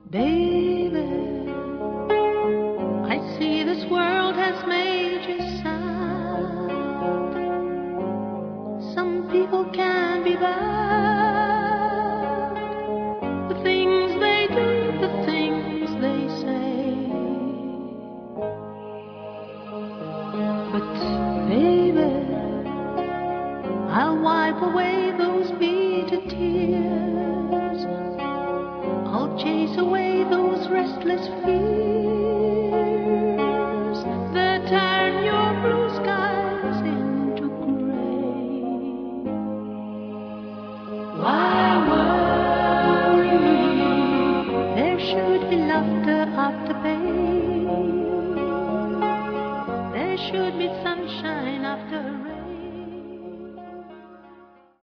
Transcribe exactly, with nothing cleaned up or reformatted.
Baby, I see this world has made you sad. Some people can be bad. The things they do, the things they say. But baby, I'll wipe away those bitter tears. I'll chase away those restless fears that turn your blue skies into gray. Why worry? There should be laughter after pain. There should be sunshine after